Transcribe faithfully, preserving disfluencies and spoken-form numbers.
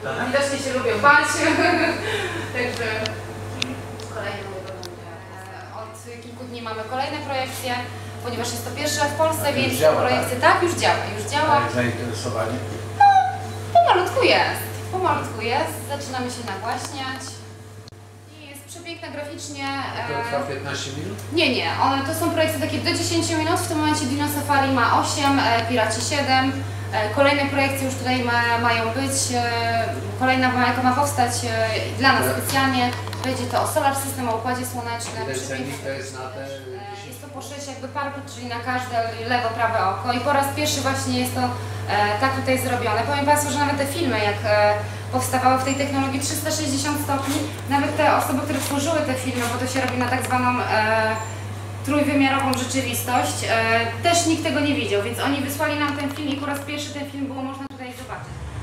Tak? Widocznie się lubią bać. Także kolejny mój będzie. Od kilku dni mamy kolejne projekcje, ponieważ jest to pierwszy raz w Polsce, więc działa, projekcje tak? tak już działa, już działa. Jak zainteresowanie? No, pomalutku jest. Pomalutku jest, zaczynamy się nagłaśniać. I jest przepiękne graficznie. To trwa piętnaście minut? Nie, nie. One, to są projekty takie do dziesięciu minut. W tym momencie Dino Safari ma osiem, Piraci siedem. Kolejne projekcje już tutaj ma, mają być. Kolejna jaka ma powstać dla nas specjalnie. Będzie to o Solar System, o Układzie Słonecznym. Ile cennik to jest na te Jest to po sześć jakby parku, czyli na każde lewo, prawe oko. I po raz pierwszy właśnie jest to e, tak tutaj zrobione. Powiem Państwu, że nawet te filmy, jak e, powstawały w tej technologii trzysta sześćdziesiąt stopni, nawet te osoby, które tworzyły te filmy, bo to się robi na tak zwaną e, trójwymiarową rzeczywistość, e, też nikt tego nie widział, więc oni wysłali nam ten film i po raz pierwszy ten film było można tutaj zobaczyć.